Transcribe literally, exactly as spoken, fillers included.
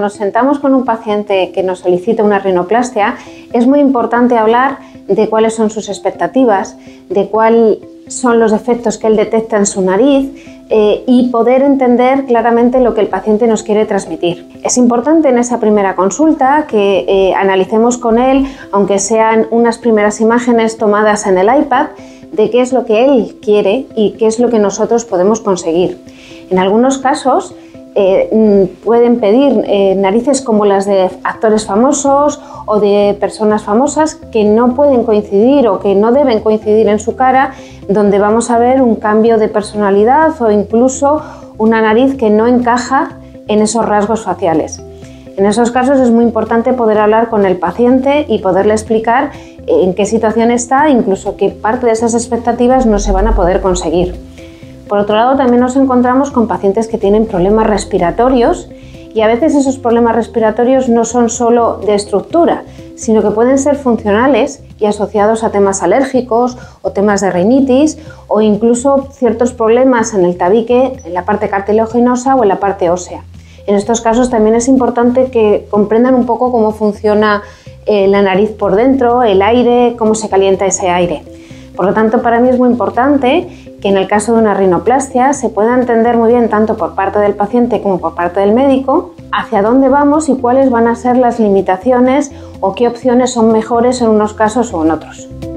nos sentamos con un paciente que nos solicita una rinoplastia, es muy importante hablar de cuáles son sus expectativas, de cuáles son los defectos que él detecta en su nariz eh, y poder entender claramente lo que el paciente nos quiere transmitir. Es importante en esa primera consulta que eh, analicemos con él, aunque sean unas primeras imágenes tomadas en el iPad, de qué es lo que él quiere y qué es lo que nosotros podemos conseguir. En algunos casos eh, pueden pedir eh, narices como las de actores famosos o de personas famosas que no pueden coincidir o que no deben coincidir en su cara, donde vamos a ver un cambio de personalidad o incluso una nariz que no encaja en esos rasgos faciales. En esos casos es muy importante poder hablar con el paciente y poderle explicar en qué situación está, incluso qué parte de esas expectativas no se van a poder conseguir. Por otro lado, también nos encontramos con pacientes que tienen problemas respiratorios y a veces esos problemas respiratorios no son solo de estructura, sino que pueden ser funcionales y asociados a temas alérgicos o temas de rinitis o incluso ciertos problemas en el tabique, en la parte cartilaginosa o en la parte ósea. En estos casos también es importante que comprendan un poco cómo funciona eh, la nariz por dentro, el aire, cómo se calienta ese aire. Por lo tanto, para mí es muy importante que en el caso de una rinoplastia se pueda entender muy bien tanto por parte del paciente como por parte del médico hacia dónde vamos y cuáles van a ser las limitaciones o qué opciones son mejores en unos casos o en otros.